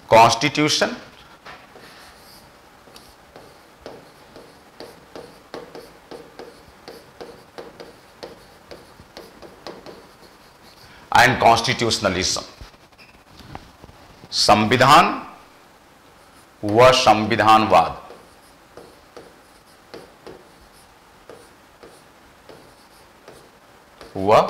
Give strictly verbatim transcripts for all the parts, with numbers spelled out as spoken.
Constitution and constitutionalism, संविधान व संविधानवाद। व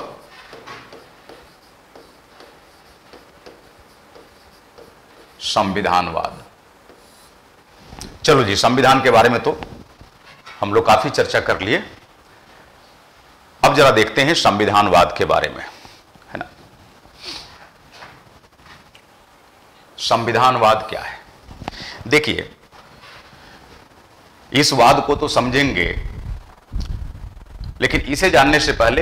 संविधानवाद। चलो जी, संविधान के बारे में तो हम लोग काफी चर्चा कर लिए। अब जरा देखते हैं संविधानवाद के बारे में, है ना। संविधानवाद क्या है? देखिए, इस वाद को तो समझेंगे, लेकिन इसे जानने से पहले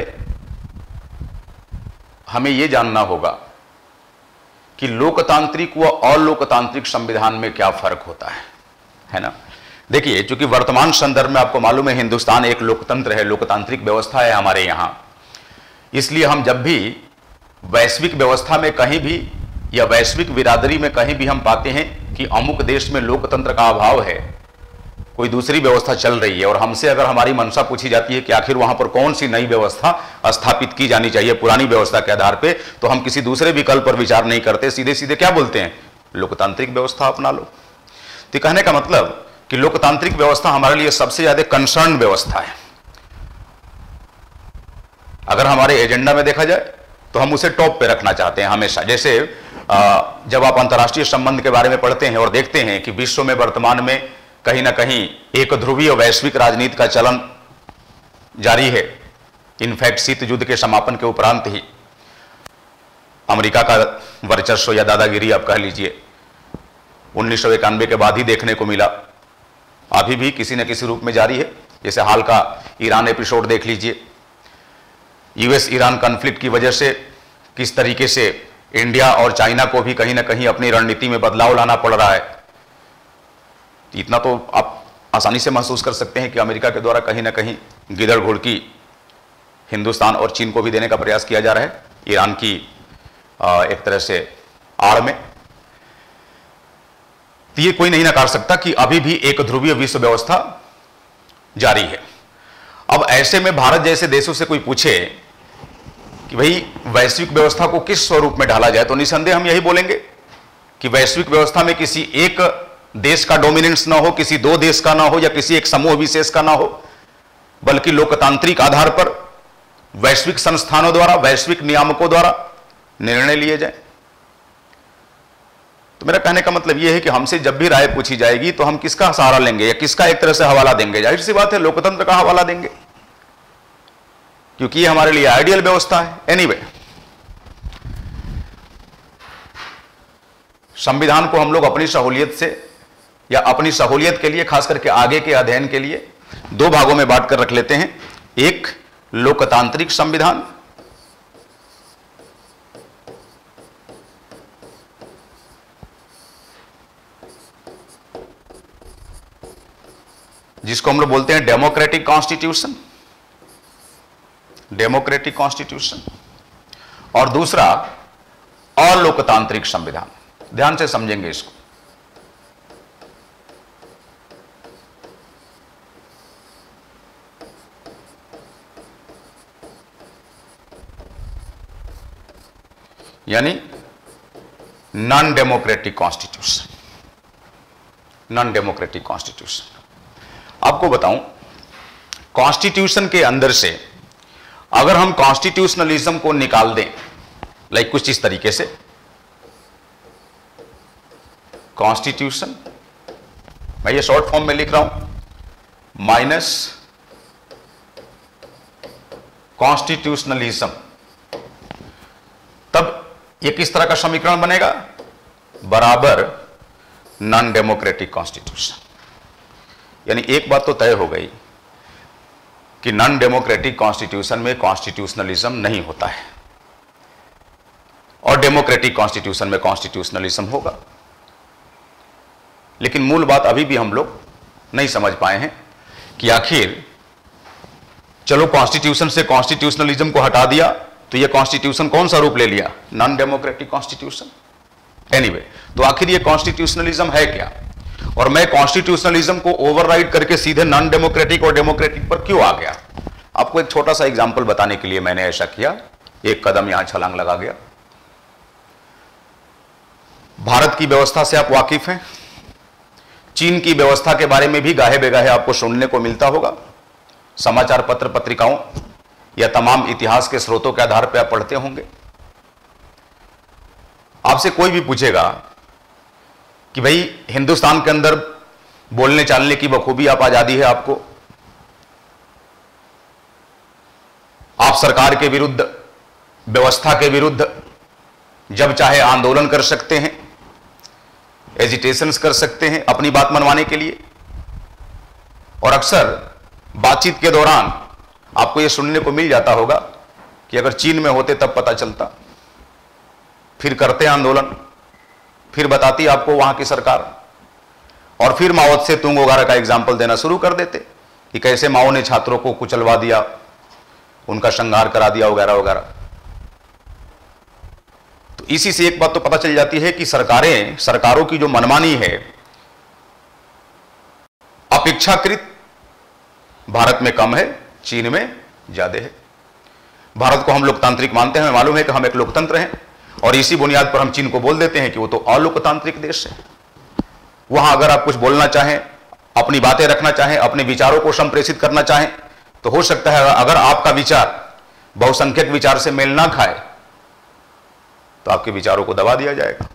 हमें यह जानना होगा कि लोकतांत्रिक व अलोकतांत्रिक संविधान में क्या फर्क होता है, है ना। देखिए, चूंकि वर्तमान संदर्भ में आपको मालूम है हिंदुस्तान एक लोकतंत्र है, लोकतांत्रिक व्यवस्था है हमारे यहां, इसलिए हम जब भी वैश्विक व्यवस्था में कहीं भी या वैश्विक बिरादरी में कहीं भी हम पाते हैं कि अमुक देश में लोकतंत्र का अभाव है, कोई दूसरी व्यवस्था चल रही है, और हमसे अगर हमारी मंशा पूछी जाती है कि आखिर वहां पर कौन सी नई व्यवस्था स्थापित की जानी चाहिए पुरानी व्यवस्था के आधार पे, तो हम किसी दूसरे विकल्प पर विचार नहीं करते, सीधे सीधे क्या बोलते हैं? लोकतांत्रिक व्यवस्था अपना लो। तो कहने का मतलब कि लोकतांत्रिक व्यवस्था हमारे लिए सबसे ज्यादा कंसर्न व्यवस्था है। अगर हमारे एजेंडा में देखा जाए तो हम उसे टॉप पे रखना चाहते हैं हमेशा। जैसे जब आप अंतर्राष्ट्रीय संबंध के बारे में पढ़ते हैं और देखते हैं कि विश्व में वर्तमान में कहीं ना कहीं एक ध्रुवीय वैश्विक राजनीति का चलन जारी है। इनफैक्ट शीत युद्ध के समापन के उपरांत ही अमेरिका का वर्चस्व या दादागिरी आप कह लीजिए उन्नीस सौ इक्यानवे के बाद ही देखने को मिला, अभी भी किसी न किसी रूप में जारी है। जैसे हाल का ईरान एपिसोड देख लीजिए, यूएस ईरान कॉन्फ्लिक्ट की वजह से किस तरीके से इंडिया और चाइना को भी कहीं ना कहीं अपनी रणनीति में बदलाव लाना पड़ रहा है। इतना तो आप आसानी से महसूस कर सकते हैं कि अमेरिका के द्वारा कहीं ना कहीं गिदड़ घुड़की हिंदुस्तान और चीन को भी देने का प्रयास किया जा रहा है ईरान की एक तरह से आड़ में। तो ये कोई नहीं नकार सकता कि अभी भी एक ध्रुवीय विश्व व्यवस्था जारी है। अब ऐसे में भारत जैसे देशों से कोई पूछे कि भाई वैश्विक व्यवस्था को किस स्वरूप में ढाला जाए, तो निसंदेह हम यही बोलेंगे कि वैश्विक व्यवस्था में किसी एक देश का डोमिनेंस ना हो, किसी दो देश का ना हो, या किसी एक समूह विशेष का ना हो, बल्कि लोकतांत्रिक आधार पर वैश्विक संस्थानों द्वारा, वैश्विक नियामकों द्वारा निर्णय लिए जाए। तो मेरा कहने का मतलब यह है कि हमसे जब भी राय पूछी जाएगी तो हम किसका सहारा लेंगे या किसका एक तरह से हवाला देंगे? जाहिर सी बात है लोकतंत्र का हवाला देंगे, क्योंकि ये हमारे लिए आइडियल व्यवस्था है। एनीवे, संविधान को हम लोग अपनी सहूलियत से या अपनी सहूलियत के लिए, खास करके आगे के अध्ययन के लिए, दो भागों में बांट कर रख लेते हैं। एक लोकतांत्रिक संविधान, जिसको हम लोग बोलते हैं डेमोक्रेटिक कॉन्स्टिट्यूशन, डेमोक्रेटिक कॉन्स्टिट्यूशन, और दूसरा अलोकतांत्रिक संविधान। ध्यान से समझेंगे इसको। यानी non democratic constitution, non democratic constitution. आपको बताऊं, कॉन्स्टिट्यूशन के अंदर से अगर हम कॉन्स्टिट्यूशनलिज्म को निकाल दें, लाइक कुछ इस तरीके से, कॉन्स्टिट्यूशन, मैं ये शॉर्ट फॉर्म में लिख रहा हूं, माइनस कॉन्स्टिट्यूशनलिज्म, तब ये किस तरह का समीकरण बनेगा? बराबर नॉन डेमोक्रेटिक कॉन्स्टिट्यूशन। यानी एक बात तो तय हो गई कि नॉन डेमोक्रेटिक कॉन्स्टिट्यूशन में कॉन्स्टिट्यूशनलिज्म नहीं होता है और डेमोक्रेटिक कॉन्स्टिट्यूशन में कॉन्स्टिट्यूशनलिज्म होगा। लेकिन मूल बात अभी भी हम लोग नहीं समझ पाए हैं कि आखिर चलो कॉन्स्टिट्यूशन से कॉन्स्टिट्यूशनलिज्म को हटा दिया तो यह कॉन्स्टिट्यूशन कौन सा रूप ले लिया? Non democratic constitution. Anyway anyway, तो आखिर ये कॉन्स्टिट्यूशनलिज्म है क्या, और मैं कॉन्स्टिट्यूशनलिज्म को ओवरराइड करके सीधे नॉन डेमोक्रेटिक और डेमोक्रेटिक पर क्यों आ गया? आपको एक छोटा सा एग्जांपल बताने के लिए मैंने ऐसा किया, एक कदम यहां छलांग लगा गया। भारत की व्यवस्था से आप वाकिफ हैं, चीन की व्यवस्था के बारे में भी गाहे बेगाहे आपको सुनने को मिलता होगा, समाचार पत्र पत्रिकाओं या तमाम इतिहास के स्रोतों के आधार पर आप पढ़ते होंगे। आपसे कोई भी पूछेगा कि भाई हिंदुस्तान के अंदर बोलने चालने की बखूबी आप आजादी है आपको, आप सरकार के विरुद्ध, व्यवस्था के विरुद्ध जब चाहे आंदोलन कर सकते हैं, एजिटेशंस कर सकते हैं अपनी बात मनवाने के लिए, और अक्सर बातचीत के दौरान आपको यह सुनने को मिल जाता होगा कि अगर चीन में होते तब पता चलता, फिर करते आंदोलन, फिर बताती आपको वहां की सरकार, और फिर माओ से तुंग वगैरह का एग्जाम्पल देना शुरू कर देते कि कैसे माओ ने छात्रों को कुचलवा दिया, उनका संहार करा दिया वगैरह वगैरह। तो इसी से एक बात तो पता चल जाती है कि सरकारें, सरकारों की जो मनमानी है अपेक्षाकृत भारत में कम है, चीन में ज्यादा है। भारत को हम लोकतांत्रिक मानते हैं, हमें मालूम है कि हम एक लोकतंत्र हैं, और इसी बुनियाद पर हम चीन को बोल देते हैं कि वो तो अलोकतांत्रिक देश है। वहां अगर आप कुछ बोलना चाहें, अपनी बातें रखना चाहें, अपने विचारों को संप्रेषित करना चाहें, तो हो सकता है अगर आपका विचार बहुसंख्यक विचार से मेल ना खाए तो आपके विचारों को दबा दिया जाएगा।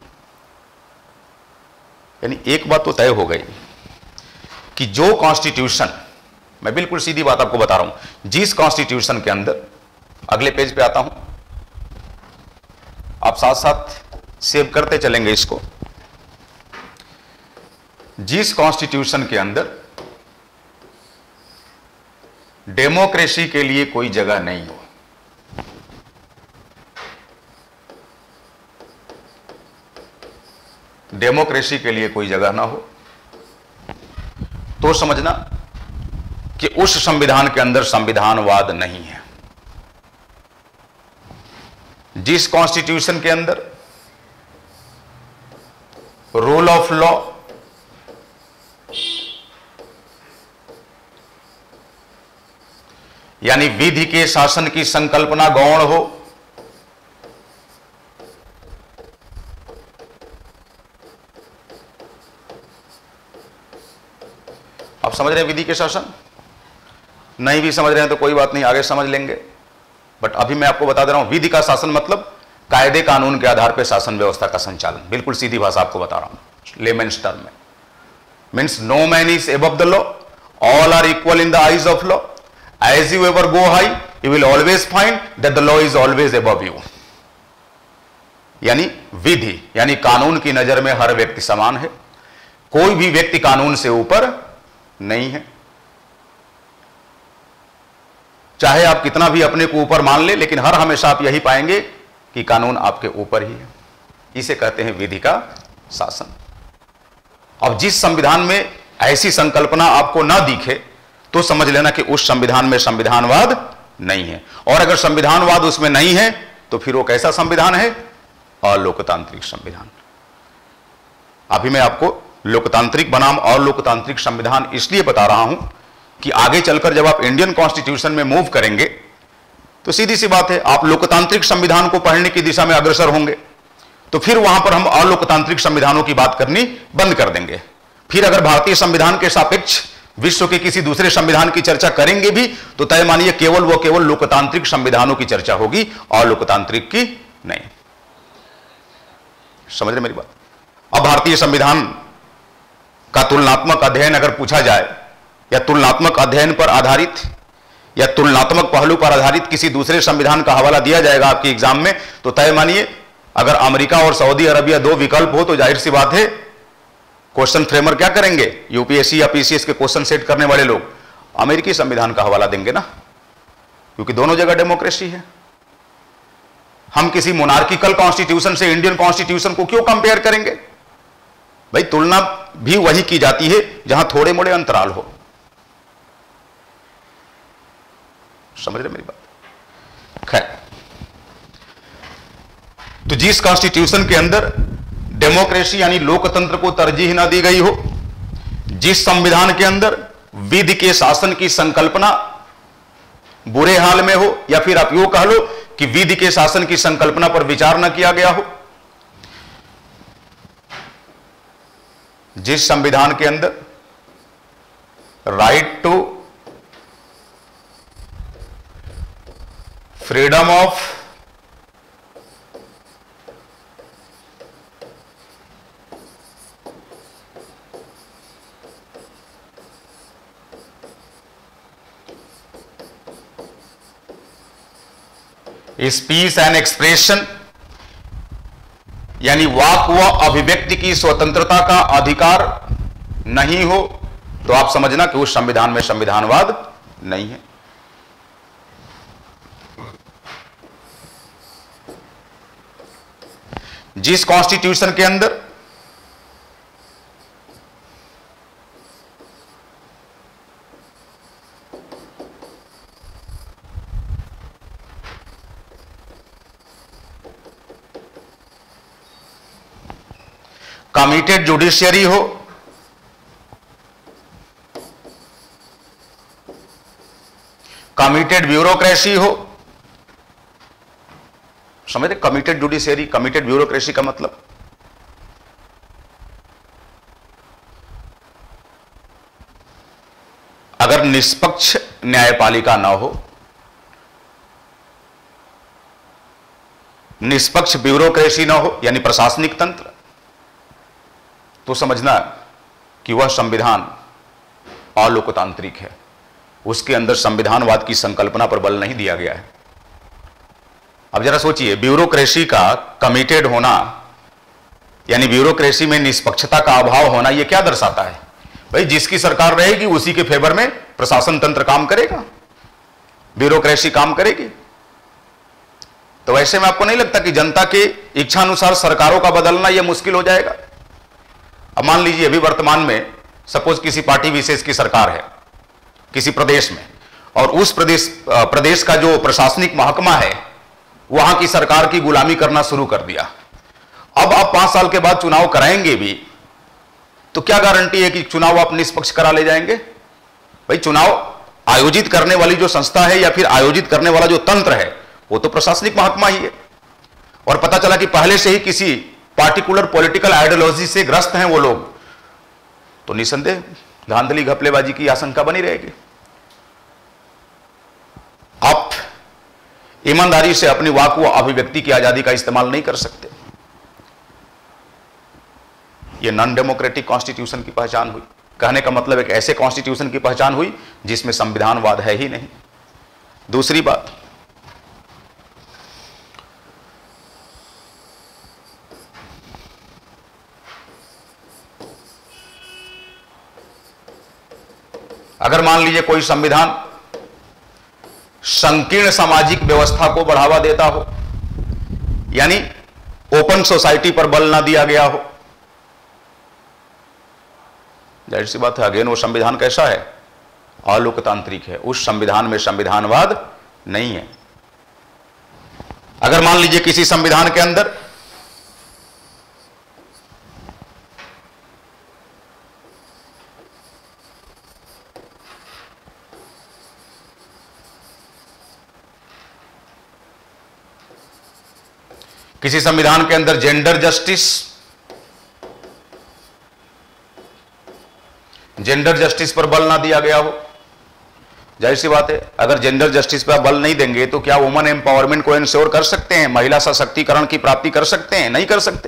यानी एक बात तो तय हो गई कि जो कॉन्स्टिट्यूशन, मैं बिल्कुल सीधी बात आपको बता रहा हूं, जिस कॉन्स्टिट्यूशन के अंदर, अगले पेज पे आता हूं, आप साथ साथ सेव करते चलेंगे इसको, जिस कॉन्स्टिट्यूशन के अंदर डेमोक्रेसी के लिए कोई जगह नहीं हो, डेमोक्रेसी के लिए कोई जगह ना हो, तो समझना कि उस संविधान के अंदर संविधानवाद नहीं है। जिस कॉन्स्टिट्यूशन के अंदर रूल ऑफ लॉ, यानी विधि के शासन की संकल्पना गौण हो, आप समझ रहे हैं विधि के शासन? नहीं भी समझ रहे हैं तो कोई बात नहीं, आगे समझ लेंगे, बट अभी मैं आपको बता दे रहा हूं, विधि का शासन मतलब कायदे कानून के आधार पर शासन व्यवस्था का संचालन। बिल्कुल सीधी भाषा आपको बता रहा हूं, लेमेन्स टर्म में, means no man is above the law, all are equal in the eyes of law, as you ever go high you will always find that the law is always above you। यानी विधि यानी कानून की नजर में हर व्यक्ति समान है, कोई भी व्यक्ति कानून से ऊपर नहीं है, चाहे आप कितना भी अपने को ऊपर मान ले, लेकिन हर हमेशा आप यही पाएंगे कि कानून आपके ऊपर ही है। इसे कहते हैं विधि का शासन। अब जिस संविधान में ऐसी संकल्पना आपको ना दिखे तो समझ लेना कि उस संविधान में संविधानवाद नहीं है, और अगर संविधानवाद उसमें नहीं है तो फिर वो कैसा संविधान है? अलोकतांत्रिक संविधान। अभी मैं आपको लोकतांत्रिक बनाम अलोकतांत्रिक संविधान इसलिए बता रहा हूं कि आगे चलकर जब आप इंडियन कॉन्स्टिट्यूशन में मूव करेंगे तो सीधी सी बात है, आप लोकतांत्रिक संविधान को पढ़ने की दिशा में अग्रसर होंगे, तो फिर वहां पर हम अलोकतांत्रिक संविधानों की बात करनी बंद कर देंगे। फिर अगर भारतीय संविधान के सापेक्ष विश्व के किसी दूसरे संविधान की चर्चा करेंगे भी तो तय मानिए केवल वो केवल लोकतांत्रिक संविधानों की चर्चा होगी और लोकतांत्रिक की नहीं। समझ रहे मेरी बात? अब भारतीय संविधान का तुलनात्मक अध्ययन अगर पूछा जाए, या तुलनात्मक अध्ययन पर आधारित या तुलनात्मक पहलू पर आधारित किसी दूसरे संविधान का हवाला दिया जाएगा आपके एग्जाम में, तो तय मानिए अगर अमेरिका और सऊदी अरबिया दो विकल्प हो तो जाहिर सी बात है क्वेश्चन फ्रेमर क्या करेंगे? यूपीएससी या पीसीएस के क्वेश्चन सेट करने वाले लोग अमेरिकी संविधान का हवाला देंगे ना, क्योंकि दोनों जगह डेमोक्रेसी है। हम किसी मोनार्किकल कॉन्स्टिट्यूशन से इंडियन कॉन्स्टिट्यूशन को क्यों कंपेयर करेंगे? भाई तुलना भी वही की जाती है जहां थोड़े मोड़े अंतराल हो। समझ रहे मेरी बात? खैर, तो जिस कॉन्स्टिट्यूशन के अंदर डेमोक्रेसी यानी लोकतंत्र को तरजीह ना दी गई हो, जिस संविधान के अंदर विधि के शासन की संकल्पना बुरे हाल में हो, या फिर आप यूं कह लो कि विधि के शासन की संकल्पना पर विचार न किया गया हो, जिस संविधान के अंदर right to freedom of speech and expression यानी वाक व अभिव्यक्ति की स्वतंत्रता का अधिकार नहीं हो, तो आप समझना कि उस संविधान में संविधानवाद नहीं है। जिस कॉन्स्टिट्यूशन के अंदर कमिटेड जुडिशियरी हो, कमिटेड ब्यूरोक्रेसी हो, समझते कमिटेड जुडिशियरी, कमिटेड ब्यूरोक्रेसी का मतलब अगर निष्पक्ष न्यायपालिका ना हो, निष्पक्ष ब्यूरोक्रेसी ना हो यानी प्रशासनिक तंत्र, तो समझना कि वह संविधान अलोकतांत्रिक है, उसके अंदर संविधानवाद की संकल्पना पर बल नहीं दिया गया है। अब जरा सोचिए, ब्यूरोक्रेसी का कमिटेड होना यानी ब्यूरोक्रेसी में निष्पक्षता का अभाव होना, यह क्या दर्शाता है? भाई जिसकी सरकार रहेगी उसी के फेवर में प्रशासन तंत्र काम करेगा, ब्यूरोक्रेसी काम करेगी। तो ऐसे में आपको नहीं लगता कि जनता के इच्छा अनुसार सरकारों का बदलना यह मुश्किल हो जाएगा? अब मान लीजिए अभी वर्तमान में सपोज किसी पार्टी विशेष की सरकार है किसी प्रदेश में, और उस प्रदेश प्रदेश का जो प्रशासनिक महकमा है वहां की सरकार की गुलामी करना शुरू कर दिया। अब आप पांच साल के बाद चुनाव कराएंगे भी, तो क्या गारंटी है कि चुनाव आप निष्पक्ष करा ले जाएंगे? भाई चुनाव आयोजित करने वाली जो संस्था है या फिर आयोजित करने वाला जो तंत्र है वो तो प्रशासनिक महकमा ही है, और पता चला कि पहले से ही किसी पार्टिकुलर पॉलिटिकल आइडियोलॉजी से ग्रस्त हैं वो लोग, तो निसंदेह धांधली घपलेबाजी की आशंका बनी रहेगी। आप ईमानदारी से अपनी वाक व अभिव्यक्ति की आजादी का इस्तेमाल नहीं कर सकते। यह नॉन डेमोक्रेटिक कॉन्स्टिट्यूशन की पहचान हुई। कहने का मतलब एक ऐसे कॉन्स्टिट्यूशन की पहचान हुई जिसमें संविधानवाद है ही नहीं। दूसरी बात, अगर मान लीजिए कोई संविधान संकीर्ण सामाजिक व्यवस्था को बढ़ावा देता हो, यानी ओपन सोसाइटी पर बल ना दिया गया हो, जाहिर सी बात है अगेन वो संविधान कैसा है? अलोकतांत्रिक है। उस संविधान में संविधानवाद नहीं है। अगर मान लीजिए किसी संविधान के अंदर किसी संविधान के अंदर जेंडर जस्टिस जेंडर जस्टिस पर बल ना दिया गया हो, जाहिर सी बात है अगर जेंडर जस्टिस पर बल नहीं देंगे तो क्या वुमन एम्पावरमेंट को इंश्योर कर सकते हैं, महिला सशक्तिकरण की प्राप्ति कर सकते हैं? नहीं कर सकते।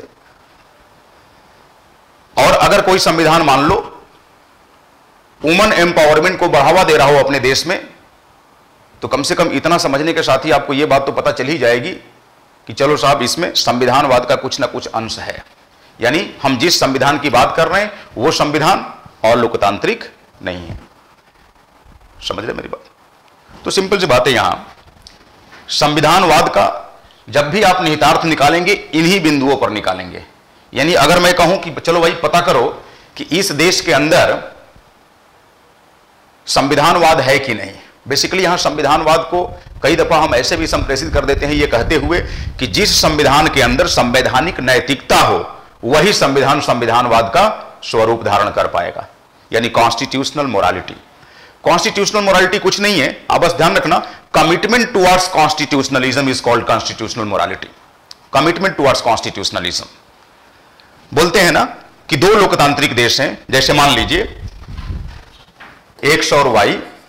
और अगर कोई संविधान मान लो वुमन एम्पावरमेंट को बढ़ावा दे रहा हो अपने देश में, तो कम से कम इतना समझने के साथ ही आपको यह बात तो पता चल ही जाएगी कि चलो साहब इसमें संविधानवाद का कुछ ना कुछ अंश है। यानी हम जिस संविधान की बात कर रहे हैं वो संविधान और लोकतांत्रिक नहीं है। समझ रहे मेरी बात? तो सिंपल सी बात है, यहां संविधानवाद का जब भी आप निहितार्थ निकालेंगे इन्हीं बिंदुओं पर निकालेंगे। यानी अगर मैं कहूं कि चलो भाई पता करो कि इस देश के अंदर संविधानवाद है कि नहीं, बेसिकली यहां संविधानवाद को कई दफा हम ऐसे भी संप्रेषित कर देते हैं ये कहते हुए कि जिस संविधान के अंदर संवैधानिक नैतिकता हो वही संविधान संविधानवाद का स्वरूप धारण कर पाएगा, यानी कॉन्स्टिट्यूशनल मोरालिटी। कॉन्स्टिट्यूशनल मोरालिटी कुछ नहीं है, आप बस ध्यान रखना, commitment towards constitutionalism is called constitutional morality. Commitment towards constitutionalism. बोलते हैं ना कि दो लोकतांत्रिक देश हैं, जैसे मान लीजिए एक्स और वाई।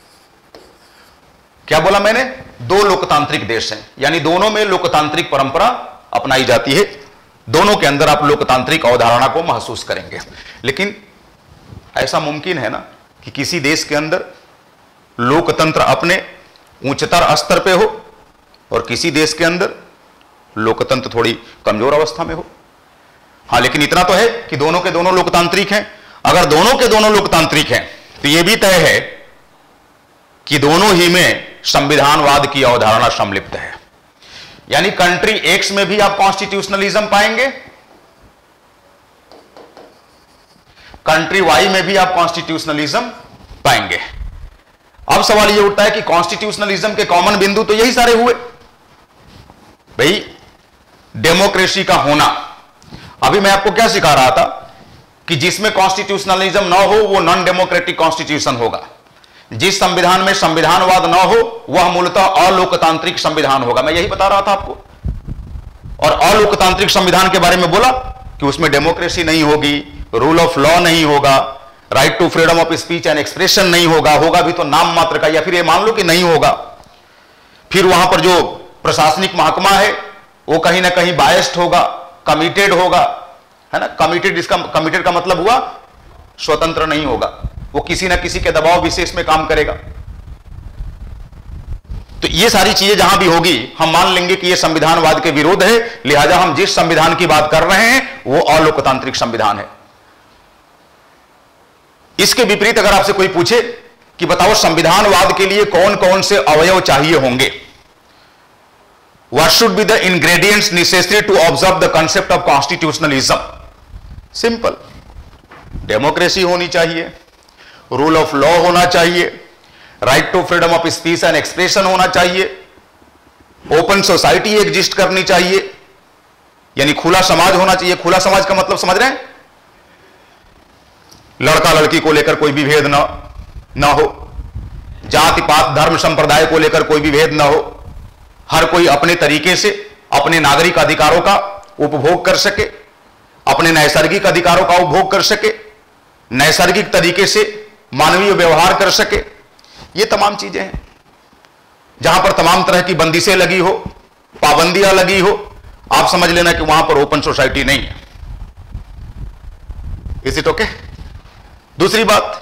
क्या बोला मैंने? दो लोकतांत्रिक देश हैं, यानी दोनों में लोकतांत्रिक परंपरा अपनाई जाती है, दोनों के अंदर आप लोकतांत्रिक अवधारणा को महसूस करेंगे। लेकिन ऐसा मुमकिन है ना कि किसी देश के अंदर लोकतंत्र अपने उच्चतर स्तर पे हो और किसी देश के अंदर लोकतंत्र थोड़ी कमजोर अवस्था में हो? हां, लेकिन इतना तो है कि दोनों के दोनों लोकतांत्रिक हैं। अगर दोनों के दोनों लोकतांत्रिक हैं तो यह भी तय है कि दोनों ही में संविधानवाद की अवधारणा सम्मिलित है। यानी कंट्री एक्स में भी आप कॉन्स्टिट्यूशनलिज्म पाएंगे, कंट्री वाई में भी आप कॉन्स्टिट्यूशनलिज्म पाएंगे। अब सवाल यह उठता है कि कॉन्स्टिट्यूशनलिज्म के कॉमन बिंदु तो यही सारे हुए भाई, डेमोक्रेसी का होना। अभी मैं आपको क्या सिखा रहा था कि जिसमें कॉन्स्टिट्यूशनलिज्म ना हो वो नॉन डेमोक्रेटिक कॉन्स्टिट्यूशन होगा, जिस संविधान में संविधानवाद ना हो वह मूलतः अलोकतांत्रिक संविधान होगा। मैं यही बता रहा था आपको। और अलोकतांत्रिक संविधान के बारे में बोला कि उसमें डेमोक्रेसी नहीं होगी, रूल ऑफ लॉ नहीं होगा, right to freedom of speech and expression नहीं होगा, होगा भी तो नाम मात्र का, या फिर ये मान लो कि नहीं होगा। फिर वहां पर जो प्रशासनिक महकमा है वो कहीं ना कहीं बायस्ड होगा, कमिटेड होगा, है ना। कमिटेड, इसका कमिटेड का मतलब हुआ स्वतंत्र नहीं होगा, वो किसी ना किसी के दबाव विशेष में काम करेगा। तो ये सारी चीजें जहां भी होगी हम मान लेंगे कि ये संविधानवाद के विरोध है, लिहाजा हम जिस संविधान की बात कर रहे हैं वो अलोकतांत्रिक संविधान है। इसके विपरीत अगर आपसे कोई पूछे कि बताओ संविधानवाद के लिए कौन कौन से अवयव चाहिए होंगे, What should be the ingredients necessary to observe the concept of constitutionalism? Simple. Democracy होनी चाहिए, रूल ऑफ लॉ होना चाहिए, right to freedom of speech and expression होना चाहिए, ओपन सोसाइटी एग्जिस्ट करनी चाहिए, यानी खुला समाज होना चाहिए। खुला समाज का मतलब समझ रहे हैं? लड़का लड़की को लेकर कोई भी भेद ना ना हो, जाति पात धर्म संप्रदाय को लेकर कोई भी भेद ना हो, हर कोई अपने तरीके से अपने नागरिक अधिकारों का उपभोग कर सके, अपने नैसर्गिक अधिकारों का उपभोग कर सके, नैसर्गिक तरीके से मानवीय व्यवहार कर सके। ये तमाम चीजें हैं। जहां पर तमाम तरह की बंदिशें लगी हो, पाबंदियां लगी हो, आप समझ लेना कि वहां पर ओपन सोसाइटी नहीं है। Is it okay? दूसरी बात,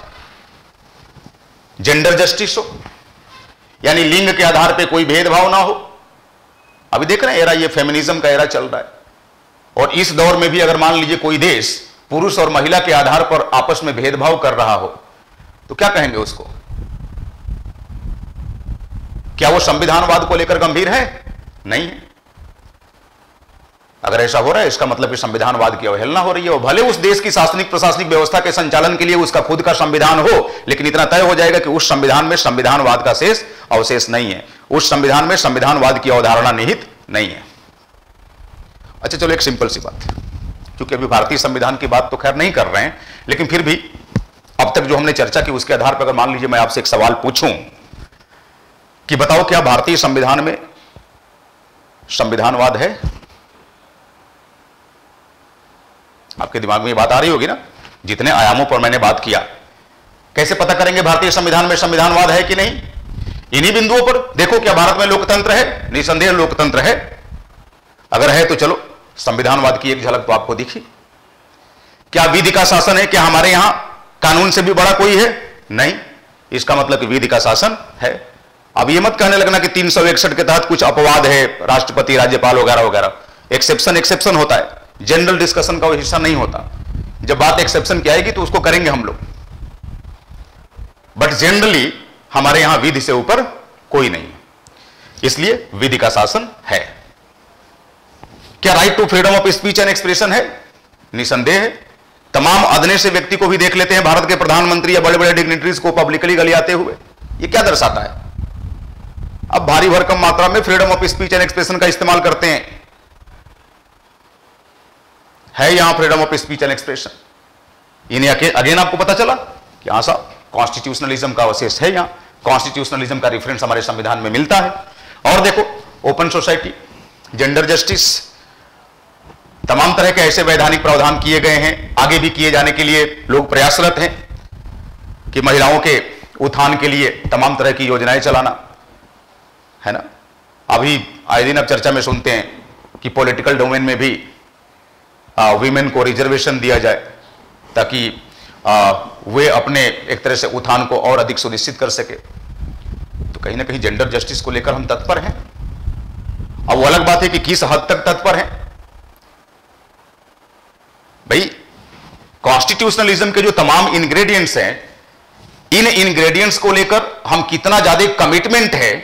जेंडर जस्टिस हो, यानी लिंग के आधार पे कोई भेदभाव ना हो। अभी देख रहे हैं एरा, ये फेमिनिज्म का एरा चल रहा है, और इस दौर में भी अगर मान लीजिए कोई देश पुरुष और महिला के आधार पर आपस में भेदभाव कर रहा हो तो क्या कहेंगे उसको? क्या वो संविधानवाद को लेकर गंभीर है? नहीं है। अगर ऐसा हो रहा है इसका मतलब कि संविधानवाद की अवहेलना हो रही है। और भले उस देश की शासनिक प्रशासनिक व्यवस्था के संचालन के लिए उसका खुद का संविधान हो, लेकिन इतना तय हो जाएगा कि उस संविधान में संविधानवाद का शेष अवशेष नहीं है, उस संविधान में संविधानवाद की अवधारणा निहित नहीं है। अच्छा चलो, एक सिंपल सी बात, क्योंकि अभी भारतीय संविधान की बात तो खैर नहीं कर रहे हैं, लेकिन फिर भी अब तक जो हमने चर्चा की उसके आधार पर अगर मान लीजिए मैं आपसे एक सवाल पूछूं कि बताओ क्या भारतीय संविधान में संविधानवाद है? आपके दिमाग में ये बात आ रही होगी ना, जितने आयामों पर मैंने बात किया। कैसे पता करेंगे भारतीय संविधान में संविधानवाद है कि नहीं? इन्हीं बिंदुओं पर देखो, क्या भारत में लोकतंत्र है? निसंदेह लोकतंत्र है। अगर है तो चलो संविधानवाद की एक झलक तो आपको दिखी। क्या विधि का शासन है? क्या हमारे यहां कानून से भी बड़ा कोई है? नहीं। इसका मतलब कि विधि का शासन है। अब ये मत कहने लगना कि तीन सौ इकसठ के तहत कुछ अपवाद है, राष्ट्रपति राज्यपाल वगैरह वगैरह। एक्सेप्शन एक्सेप्शन होता है, जनरल डिस्कशन का वो हिस्सा नहीं होता। जब बात एक्सेप्शन की आएगी तो उसको करेंगे हम लोग, बट जनरली हमारे यहां विधि से ऊपर कोई नहीं, इसलिए विधि का शासन है। क्या right to freedom of speech and expression है? निसंदेह है। तमाम अदने से व्यक्ति को भी देख लेते हैं भारत के प्रधानमंत्री या बड़े बड़े डिग्निटरीज को पब्लिकली गलियाते हुए। यह क्या दर्शाता है? अब भारी भरकम मात्रा में freedom of speech and expression का इस्तेमाल करते हैं। है यहां freedom of speech and expression. इन्हें अगेन आपको पता चला कि हां साहब कॉन्स्टिट्यूशनलिज्म का अवशेष है, यहां कॉन्स्टिट्यूशनलिज्म का रेफरेंस हमारे संविधान में मिलता है। और देखो ओपन सोसाइटी, जेंडर जस्टिस, तमाम तरह के ऐसे वैधानिक प्रावधान किए गए हैं, आगे भी किए जाने के लिए लोग प्रयासरत हैं कि महिलाओं के उत्थान के लिए तमाम तरह की योजनाएं चलाना है ना। अभी आए दिन अब चर्चा में सुनते हैं कि पॉलिटिकल डोमेन में भी वीमेन को रिजर्वेशन दिया जाए ताकि आ, वे अपने एक तरह से उत्थान को और अधिक सुनिश्चित कर सके। तो कहीं ना कहीं जेंडर जस्टिस को लेकर हम तत्पर हैं। अब वो अलग बात है कि किस हद तक तत्पर हैं। भाई कॉन्स्टिट्यूशनलिज्म के जो तमाम इंग्रेडिएंट्स हैं, इन इंग्रेडिएंट्स को लेकर हम कितना ज्यादा कमिटमेंट है,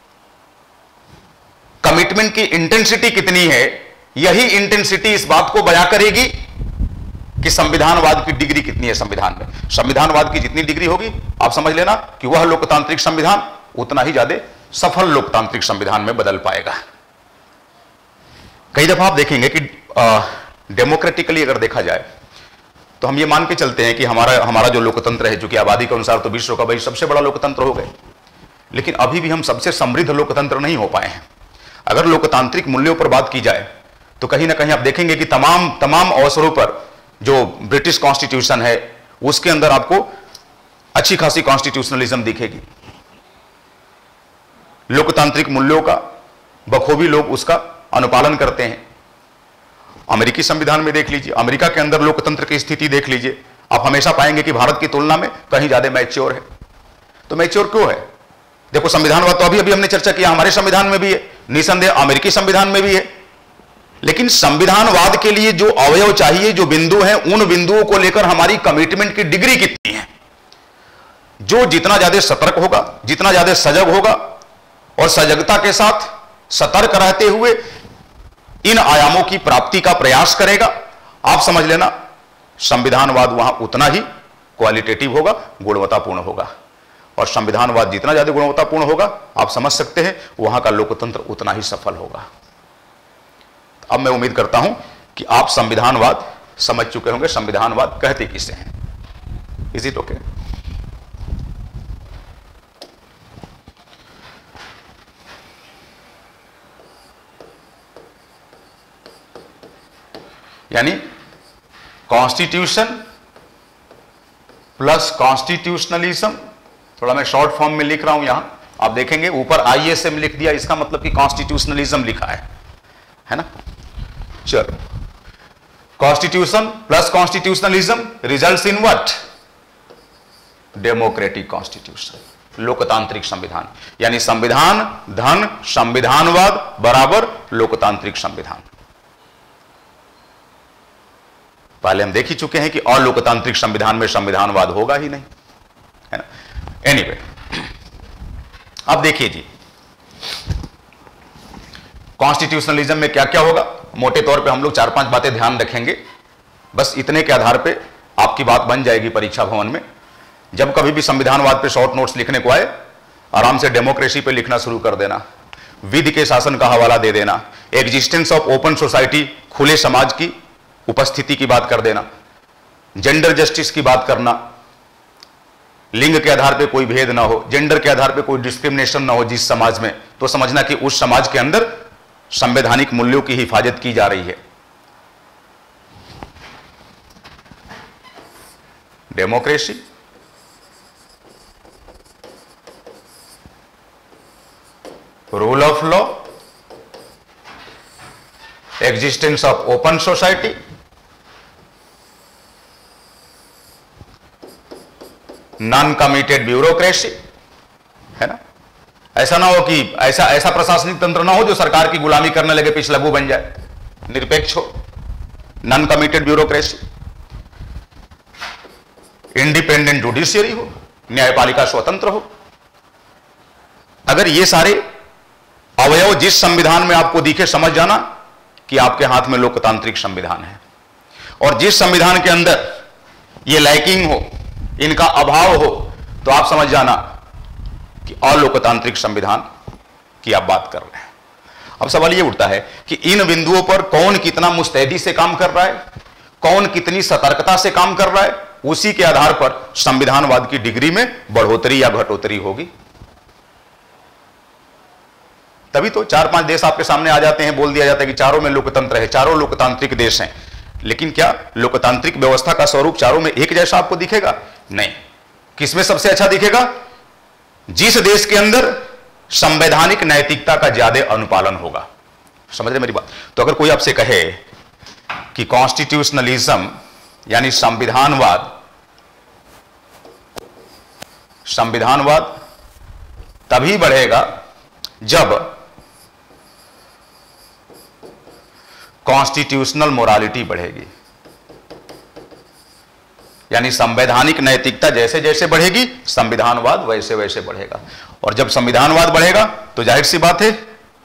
कमिटमेंट की इंटेंसिटी कितनी है, यही इंटेंसिटी इस बात को बयां करेगी कि संविधानवाद की डिग्री कितनी है संविधान में। संविधानवाद की जितनी डिग्री होगी आप समझ लेना कि वह लोकतांत्रिक संविधान उतना ही ज्यादा सफल लोकतांत्रिक संविधान में बदल पाएगा। कई दफा आप देखेंगे कि डेमोक्रेटिकली अगर देखा जाए तो हम ये मान के चलते हैं कि हमारा हमारा जो लोकतंत्र है, जो कि आबादी के अनुसार तो विश्व का भाई सबसे बड़ा लोकतंत्र हो गए, लेकिन अभी भी हम सबसे समृद्ध लोकतंत्र नहीं हो पाए हैं। अगर लोकतांत्रिक मूल्यों पर बात की जाए तो कहीं ना कहीं आप देखेंगे कि तमाम तमाम अवसरों पर जो ब्रिटिश कॉन्स्टिट्यूशन है उसके अंदर आपको अच्छी खासी कॉन्स्टिट्यूशनलिज्म दिखेगी। लोकतांत्रिक मूल्यों का बखूबी लोग उसका अनुपालन करते हैं। अमेरिकी संविधान में देख लीजिए, अमेरिका के अंदर लोकतंत्र की स्थिति देख लीजिए, आप हमेशा पाएंगे कि भारत की तुलना में कहीं ज्यादा मैच्योर है। तो मैच्योर क्यों है? देखो संविधानवाद तो अभी अभी हमने चर्चा किया हमारे संविधान में भी है, निसंदेह अमेरिकी संविधान में भी है, लेकिन संविधानवाद के लिए जो अवयव चाहिए, जो बिंदु हैं, उन बिंदुओं को लेकर हमारी कमिटमेंट की डिग्री कितनी है। जो जितना ज्यादा सतर्क होगा, जितना ज्यादा सजग होगा और सजगता के साथ सतर्क रहते हुए इन आयामों की प्राप्ति का प्रयास करेगा, आप समझ लेना संविधानवाद वहां उतना ही क्वालिटेटिव होगा, गुणवत्तापूर्ण होगा। और संविधानवाद जितना ज्यादा गुणवत्तापूर्ण होगा, आप समझ सकते हैं वहां का लोकतंत्र उतना ही सफल होगा। अब मैं उम्मीद करता हूं कि आप संविधानवाद समझ चुके होंगे, संविधानवाद कहते किसे हैं। Is it okay? यानी कॉन्स्टिट्यूशन प्लस कॉन्स्टिट्यूशनलिज्म, थोड़ा मैं शॉर्ट फॉर्म में लिख रहा हूं यहां, आप देखेंगे ऊपर आईएसएम लिख दिया, इसका मतलब कि कॉन्स्टिट्यूशनलिज्म लिखा है, है ना। चलो, constitution plus constitutionalism results in what? Democratic constitution, लोकतांत्रिक संविधान। यानी संविधान धन संविधानवाद बराबर लोकतांत्रिक संविधान। पहले हम देख ही चुके हैं कि और लोकतांत्रिक संविधान में संविधानवाद होगा ही नहीं, है ना। एनीवे, अब देखिए जी कॉन्स्टिट्यूशनलिज्म में क्या क्या होगा। मोटे तौर पे हम लोग चार पांच बातें ध्यान रखेंगे, बस इतने के आधार पे आपकी बात बन जाएगी परीक्षा भवन में। जब कभी भी संविधानवाद पे शॉर्ट नोट्स लिखने को आए, आराम से डेमोक्रेसी पे लिखना शुरू कर देना, विधि के शासन का हवाला दे देना, एग्जिस्टेंस ऑफ ओपन सोसाइटी, खुले समाज की उपस्थिति की बात कर देना, जेंडर जस्टिस की बात करना, लिंग के आधार पे कोई भेद ना हो, जेंडर के आधार पे कोई डिस्क्रिमिनेशन ना हो जिस समाज में, तो समझना कि उस समाज के अंदर संवैधानिक मूल्यों की हिफाजत की जा रही है। Democracy, rule of law, existence of open society, non committed bureaucracy, है ना। ऐसा ना हो कि ऐसा ऐसा प्रशासनिक तंत्र ना हो जो सरकार की गुलामी करने लगे, पिछलग्गू बन जाए, निरपेक्ष हो, non committed bureaucracy, independent judiciary हो, न्यायपालिका स्वतंत्र हो। अगर ये सारे अवयव जिस संविधान में आपको दिखे, समझ जाना कि आपके हाथ में लोकतांत्रिक संविधान है। और जिस संविधान के अंदर ये लैकिंग हो, इनका अभाव हो, तो आप समझ जाना कि अलोकतांत्रिक संविधान की आप बात कर रहे हैं। अब सवाल ये उठता है कि इन बिंदुओं पर कौन कितना मुस्तैदी से काम कर रहा है। कौन कितनी सतर्कता से काम कर रहा है, उसी के आधार पर संविधानवाद की डिग्री में बढ़ोतरी या घटोतरी होगी। तभी तो चार पांच देश आपके सामने आ जाते हैं, बोल दिया जाता है कि चारों में लोकतंत्र है, चारों लोकतांत्रिक देश हैं। लेकिन क्या लोकतांत्रिक व्यवस्था का स्वरूप चारों में एक जैसा आपको दिखेगा? नहीं। किसमें सबसे अच्छा दिखेगा? जिस देश के अंदर संवैधानिक नैतिकता का ज्यादा अनुपालन होगा। समझ रहे मेरी बात? तो अगर कोई आपसे कहे कि कॉन्स्टिट्यूशनलिज्म यानी संविधानवाद संविधानवाद तभी बढ़ेगा जब कॉन्स्टिट्यूशनल मोरालिटी बढ़ेगी, यानी संवैधानिक नैतिकता जैसे जैसे बढ़ेगी संविधानवाद वैसे वैसे बढ़ेगा। और जब संविधानवाद बढ़ेगा तो जाहिर सी बात है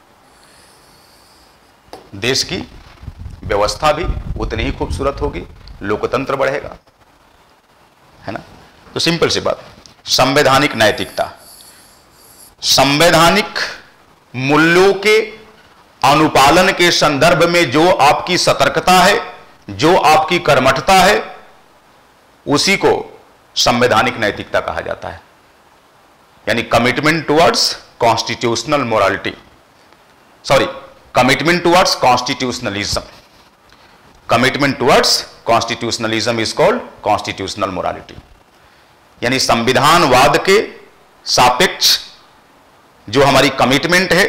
देश की व्यवस्था भी उतनी ही खूबसूरत होगी, लोकतंत्र बढ़ेगा, है ना? तो सिंपल सी बात, संवैधानिक नैतिकता, संवैधानिक मूल्यों के अनुपालन के संदर्भ में जो आपकी सतर्कता है, जो आपकी कर्मठता है, उसी को संवैधानिक नैतिकता कहा जाता है। यानी commitment towards constitutional morality, sorry commitment towards constitutionalism, commitment towards constitutionalism is called constitutional morality. यानी संविधानवाद के सापेक्ष जो हमारी कमिटमेंट है,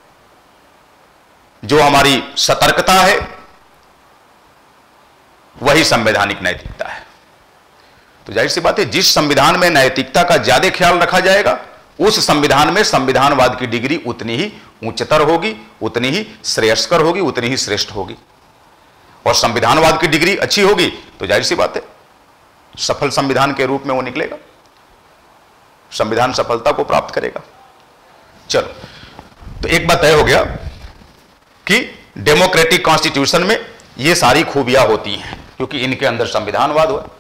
जो हमारी सतर्कता है, वही संवैधानिक नैतिकता है। तो जाहिर सी बात है जिस संविधान में नैतिकता का ज्यादा ख्याल रखा जाएगा उस संविधान में संविधानवाद की डिग्री उतनी ही उच्चतर होगी, उतनी ही श्रेयस्कर होगी, उतनी ही श्रेष्ठ होगी। और संविधानवाद की डिग्री अच्छी होगी तो जाहिर सी बात है सफल संविधान के रूप में वो निकलेगा, संविधान सफलता को प्राप्त करेगा। चलो, तो एक बात तय हो गया कि डेमोक्रेटिक कॉन्स्टिट्यूशन में ये सारी खूबियां होती हैं क्योंकि इनके अंदर संविधानवाद हुआ।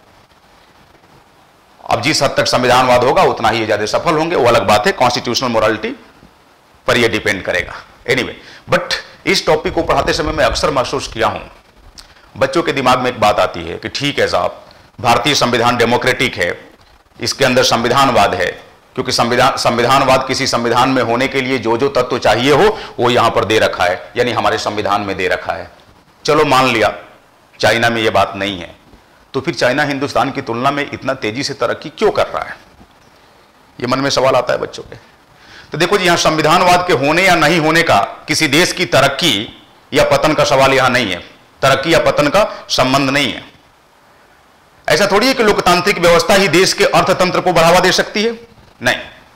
अब जिस हद तक संविधानवाद होगा उतना ही ये ज्यादा सफल होंगे, वो अलग बात है, कॉन्स्टिट्यूशनल मोरालिटी पर ये डिपेंड करेगा। एनीवे, बट इस टॉपिक को पढ़ाते समय मैं अक्सर महसूस किया हूं, बच्चों के दिमाग में एक बात आती है कि ठीक है साहब, भारतीय संविधान डेमोक्रेटिक है, इसके अंदर संविधानवाद है, क्योंकि संविधान संविधानवाद किसी संविधान में होने के लिए जो जो तत्व चाहिए हो वो यहां पर दे रखा है, यानी हमारे संविधान में दे रखा है। चलो मान लिया चाइना में ये बात नहीं है, तो फिर चाइना हिंदुस्तान की तुलना में इतना तेजी से तरक्की क्यों कर रहा है? ये मन में सवाल आता है बच्चों के। तो देखो जी, यहां संविधानवाद के होने या नहीं होने का किसी देश की तरक्की या पतन का सवाल यहां नहीं है, तरक्की या पतन का संबंध नहीं है। ऐसा थोड़ी है कि लोकतांत्रिक व्यवस्था ही देश के अर्थतंत्र को बढ़ावा दे सकती है, नहीं,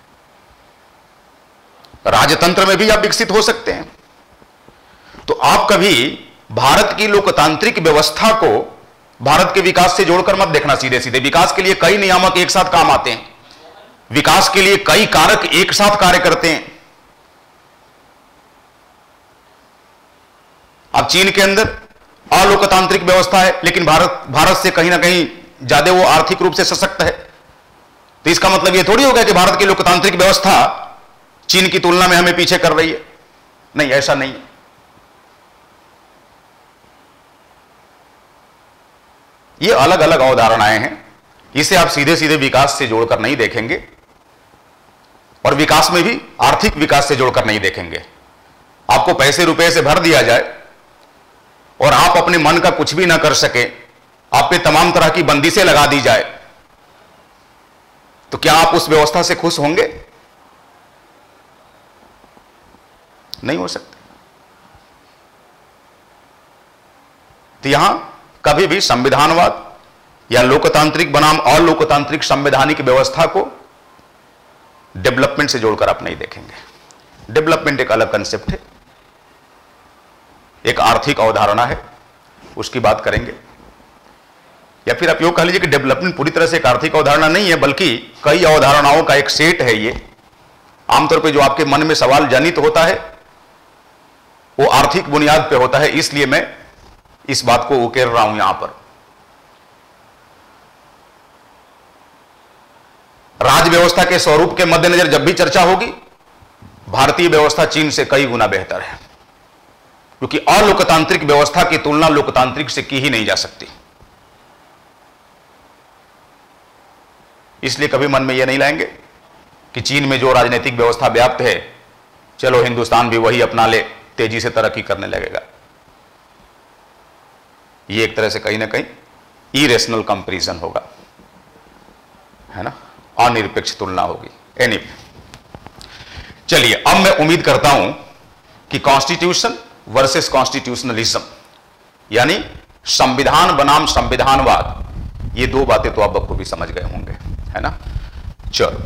राजतंत्र में भी आप विकसित हो सकते हैं। तो आप कभी भारत की लोकतांत्रिक व्यवस्था को भारत के विकास से जोड़कर मत देखना सीधे सीधे। विकास के लिए कई नियामक एक साथ काम आते हैं, विकास के लिए कई कारक एक साथ कार्य करते हैं। अब चीन के अंदर अलोकतांत्रिक व्यवस्था है, लेकिन भारत भारत से कहीं ना कहीं ज्यादा वो आर्थिक रूप से सशक्त है। तो इसका मतलब यह थोड़ी होगा कि भारत की लोकतांत्रिक व्यवस्था चीन की तुलना में हमें पीछे कर रही है, नहीं, ऐसा नहीं। ये अलग अलग अवधारणाएं हैं, इसे आप सीधे सीधे विकास से जोड़कर नहीं देखेंगे और विकास में भी आर्थिक विकास से जोड़कर नहीं देखेंगे। आपको पैसे रुपए से भर दिया जाए और आप अपने मन का कुछ भी ना कर सके, आप पे तमाम तरह की बंदिशें लगा दी जाए, तो क्या आप उस व्यवस्था से खुश होंगे? नहीं हो सकते। तो यहां कभी भी संविधानवाद या लोकतांत्रिक बनाम अलोकतांत्रिक संवैधानिक व्यवस्था को डेवलपमेंट से जोड़कर आप नहीं देखेंगे। डेवलपमेंट एक अलग कंसेप्ट है, एक आर्थिक अवधारणा है, उसकी बात करेंगे। या फिर आप यूं कह लीजिए कि डेवलपमेंट पूरी तरह से एक आर्थिक अवधारणा नहीं है, बल्कि कई अवधारणाओं का एक सेट है। ये आमतौर पे जो आपके मन में सवाल जनित होता है वो आर्थिक बुनियाद पे होता है, इसलिए मैं इस बात को उकेर रहा हूं यहां पर। राज व्यवस्था के स्वरूप के मद्देनजर जब भी चर्चा होगी, भारतीय व्यवस्था चीन से कई गुना बेहतर है, क्योंकि अलोकतांत्रिक व्यवस्था की तुलना लोकतांत्रिक से की ही नहीं जा सकती। इसलिए कभी मन में यह नहीं लाएंगे कि चीन में जो राजनीतिक व्यवस्था व्याप्त है, चलो हिंदुस्तान भी वही अपना ले, तेजी से तरक्की करने लगेगा। ये एक तरह से कहीं ना कहीं इरेशनल कंपैरिजन होगा, है ना, अनिरपेक्ष तुलना होगी। एनीवे, चलिए अब मैं उम्मीद करता हूं कि कॉन्स्टिट्यूशन वर्सेस कॉन्स्टिट्यूशनलिज्म, यानी संविधान बनाम संविधानवाद, ये दो बातें तो आप बखूबी समझ गए होंगे, है ना। चलो,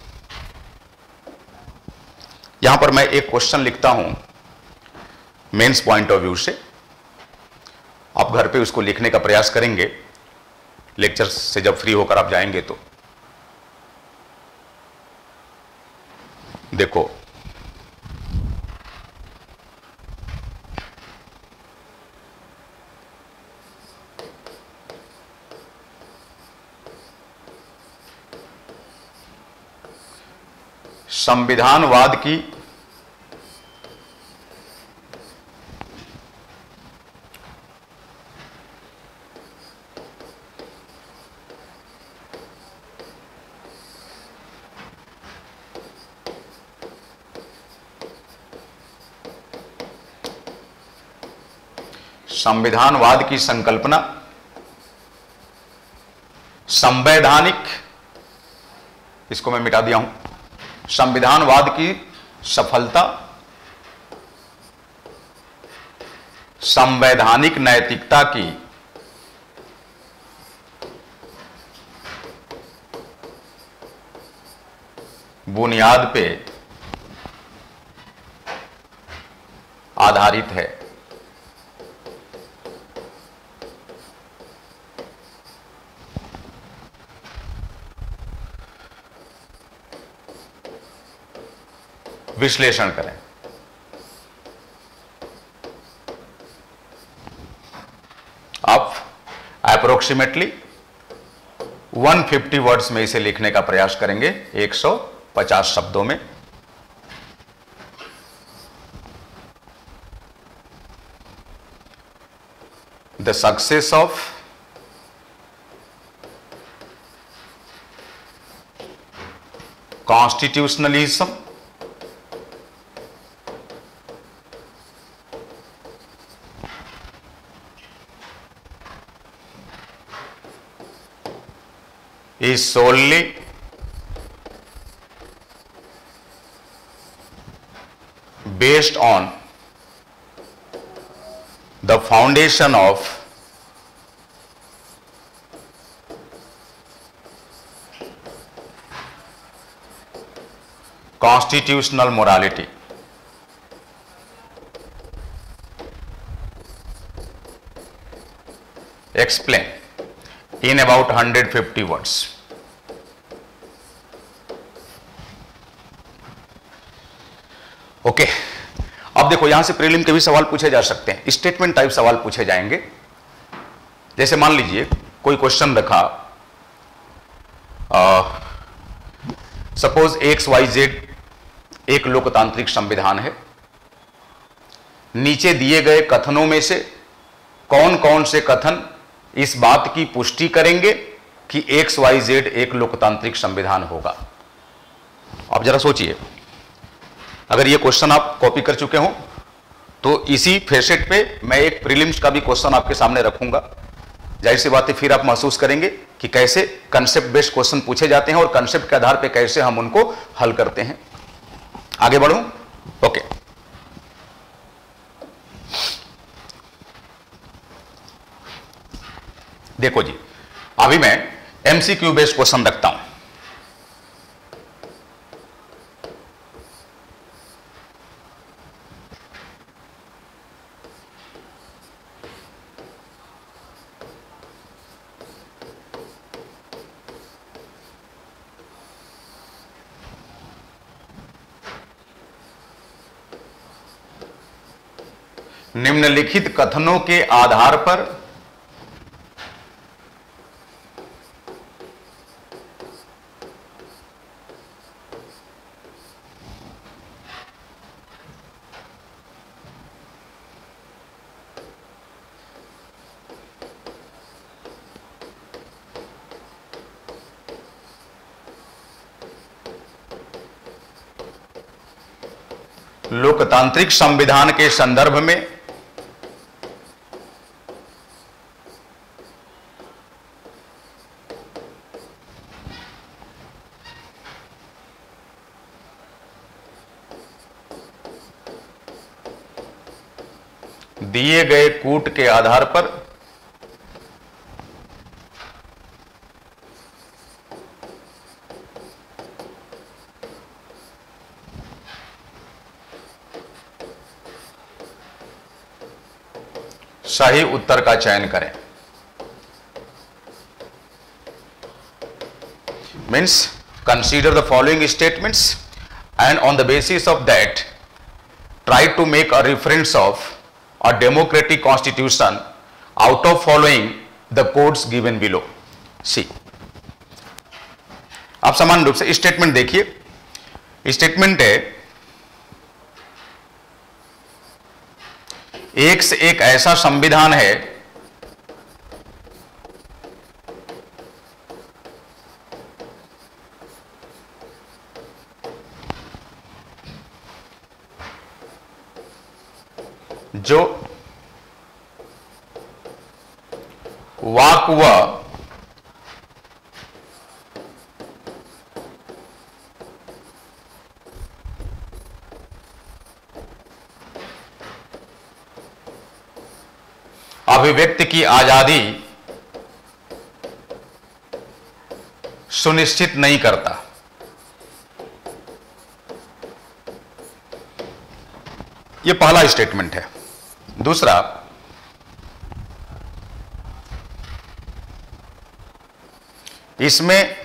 यहां पर मैं एक क्वेश्चन लिखता हूं मेंस पॉइंट ऑफ व्यू से, आप घर पे उसको लिखने का प्रयास करेंगे लेक्चर से जब फ्री होकर आप जाएंगे तो। देखो, संविधानवाद की संविधानवाद की संकल्पना संवैधानिक, इसको मैं मिटा दिया हूं, संविधानवाद की सफलता संवैधानिक नैतिकता की बुनियाद पे आधारित है। विश्लेषण करें, आप अप्रोक्सीमेटली एक सौ पचास वर्ड्स में इसे लिखने का प्रयास करेंगे, एक सौ पचास शब्दों में। The success of constitutionalism is solely based on the foundation of constitutional morality. Explain in about one hundred fifty words. Okay okay. अब देखो, यहां से प्रीलिम के भी सवाल पूछे जा सकते हैं, स्टेटमेंट टाइप सवाल पूछे जाएंगे। जैसे मान लीजिए कोई क्वेश्चन रखा, सपोज एक्स वाई जेड एक लोकतांत्रिक संविधान है, नीचे दिए गए कथनों में से कौन कौन से कथन इस बात की पुष्टि करेंगे कि एक्स वाई जेड एक लोकतांत्रिक संविधान होगा। आप जरा सोचिए, अगर ये क्वेश्चन आप कॉपी कर चुके हो तो इसी फेसेट पे मैं एक प्रीलिम्स का भी क्वेश्चन आपके सामने रखूंगा। जाहिर सी बात है, फिर आप महसूस करेंगे कि कैसे कंसेप्ट बेस्ड क्वेश्चन पूछे जाते हैं और कंसेप्ट के आधार पे कैसे हम उनको हल करते हैं। आगे बढ़ूं? ओके, देखो जी, अभी मैं एमसीक्यू बेस्ड क्वेश्चन रखता हूं। निम्नलिखित कथनों के आधार पर लोकतांत्रिक संविधान के संदर्भ में दिए गए कूट के आधार पर सही उत्तर का चयन करें। Means consider the following statements and on the basis of that try to make a reference of a democratic constitution out of following the codes given below. See आप समान रूप से स्टेटमेंट देखिए। स्टेटमेंट है एक से एक ऐसा संविधान है जो वाक व अभिव्यक्ति की आजादी सुनिश्चित नहीं करता। यह पहला स्टेटमेंट है। दूसरा, इसमें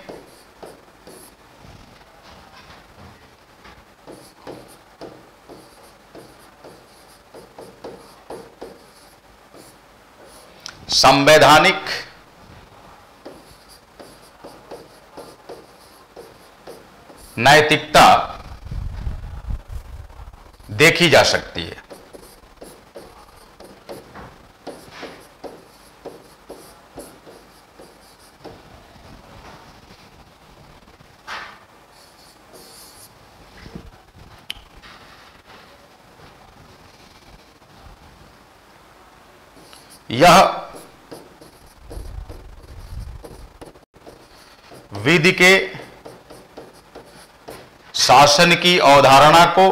संवैधानिक नैतिकता देखी जा सकती है। यह विधि के शासन की अवधारणा को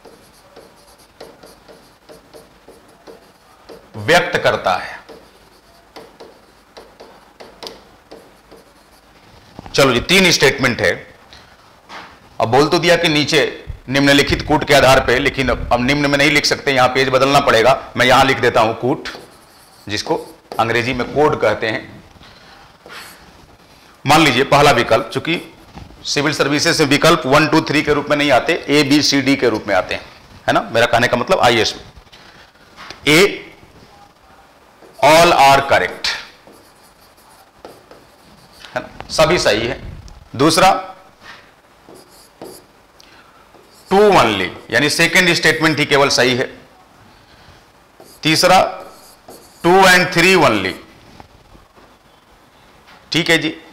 व्यक्त करता है। चलो जी, तीन स्टेटमेंट है। अब बोल तो दिया कि नीचे निम्नलिखित कूट के आधार पे, लेकिन अब निम्न में नहीं लिख सकते, यहां पेज बदलना पड़ेगा। मैं यहां लिख देता हूं कूट, जिसको अंग्रेजी में कोड कहते हैं। मान लीजिए पहला विकल्प, चूंकि सिविल सर्विसेज से विकल्प वन टू थ्री के रूप में नहीं आते, ए बी सी डी के रूप में आते हैं, है ना। मेरा कहने का मतलब आई ए एस में ए ऑल आर करेक्ट, है ना, सभी सही है। दूसरा टू ओनली, यानी सेकेंड स्टेटमेंट ही केवल सही है। तीसरा टू एंड थ्री ओनली, ठीक है जी।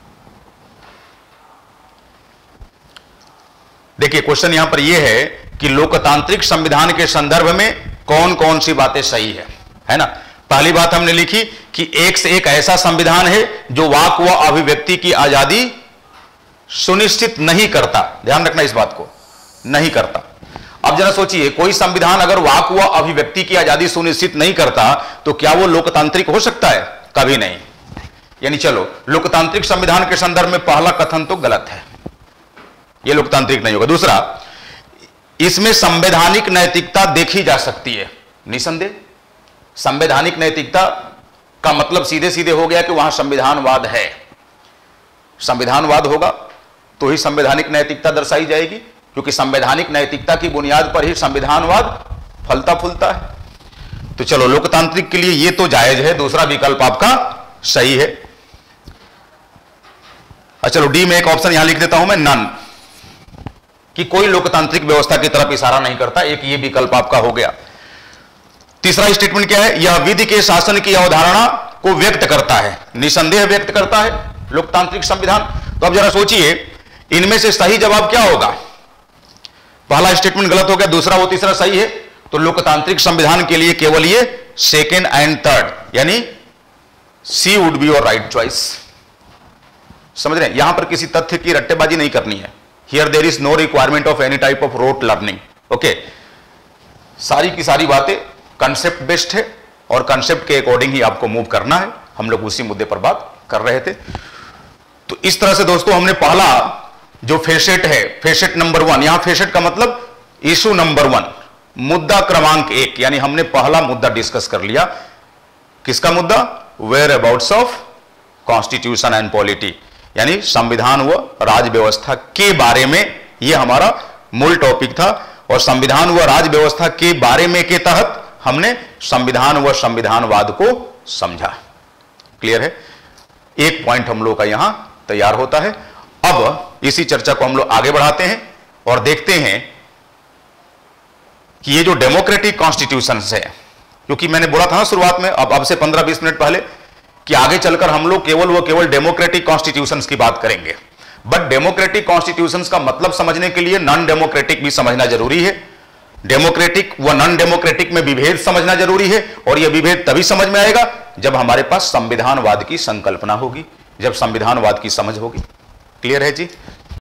देखिए क्वेश्चन यहां पर यह है कि लोकतांत्रिक संविधान के संदर्भ में कौन कौन सी बातें सही है, है ना। पहली बात हमने लिखी कि एक से एक ऐसा संविधान है जो वाक व अभिव्यक्ति की आजादी सुनिश्चित नहीं करता। ध्यान रखना इस बात को, नहीं करता। अब जरा सोचिए, कोई संविधान अगर वाक व अभिव्यक्ति की आजादी सुनिश्चित नहीं करता तो क्या वो लोकतांत्रिक हो सकता है? कभी नहीं। यानी चलो, लोकतांत्रिक संविधान के संदर्भ में पहला कथन तो गलत है, ये लोकतांत्रिक नहीं होगा। दूसरा, इसमें संवैधानिक नैतिकता देखी जा सकती है, निसंदेह। संवैधानिक नैतिकता का मतलब सीधे सीधे हो गया कि वहां संविधानवाद है। संविधानवाद होगा तो ही संवैधानिक नैतिकता दर्शाई जाएगी, क्योंकि संवैधानिक नैतिकता की बुनियाद पर ही संविधानवाद फलता फूलता है। तो चलो, लोकतांत्रिक के लिए ये तो जायज है, दूसरा विकल्प आपका सही है। अच्छा चलो, डी में एक ऑप्शन यहां लिख देता हूं मैं, नन, कि कोई लोकतांत्रिक व्यवस्था की तरफ इशारा नहीं करता। एक ये विकल्प आपका हो गया। तीसरा स्टेटमेंट क्या है? यह विधि के शासन की अवधारणा को व्यक्त करता है, निसंदेह व्यक्त करता है लोकतांत्रिक संविधान। तो अब जरा सोचिए, इनमें से सही जवाब क्या होगा? पहला स्टेटमेंट गलत हो गया, दूसरा वो तीसरा सही है। तो लोकतांत्रिक संविधान के लिए केवल ये सेकेंड एंड थर्ड, यानी C would be your right choice. समझ रहे हैं? यहां पर किसी तथ्य की रट्टेबाजी नहीं करनी है। Here there is no requirement of any type of rote learning. Okay, सारी की सारी बातें कंसेप्ट बेस्ड है और कंसेप्ट के अकॉर्डिंग ही आपको मूव करना है। हम लोग उसी मुद्दे पर बात कर रहे थे। तो इस तरह से दोस्तों हमने पहला जो फेसेट है, फेसेट नंबर वन, यहां फेसेट का मतलब इशू नंबर वन, मुद्दा क्रमांक एक, यानी हमने पहला मुद्दा डिस्कस कर लिया। किसका मुद्दा? Whereabouts of constitution and polity, यानी संविधान व राज व्यवस्था के बारे में। यह हमारा मूल टॉपिक था और संविधान व राज व्यवस्था के बारे में के तहत हमने संविधान व संविधानवाद को समझा। क्लियर है? एक पॉइंट हम लोग का यहां तैयार होता है। अब इसी चर्चा को हम लोग आगे बढ़ाते हैं और देखते हैं कि ये जो डेमोक्रेटिक कॉन्स्टिट्यूशन है, क्योंकि मैंने बोला था ना शुरुआत में, अब अब से पंद्रह बीस मिनट पहले, कि आगे चलकर हम लोग केवल वो केवल डेमोक्रेटिक कॉन्स्टिट्यूशंस की बात करेंगे। बट डेमोक्रेटिक कॉन्स्टिट्यूशंस का मतलब समझने के लिए नॉन डेमोक्रेटिक भी समझना जरूरी है। डेमोक्रेटिक व नॉन डेमोक्रेटिक में विभेद समझना जरूरी है, और यह विभेद तभी समझ में आएगा जब हमारे पास संविधानवाद की संकल्पना होगी, जब संविधानवाद की समझ होगी। क्लियर है जी?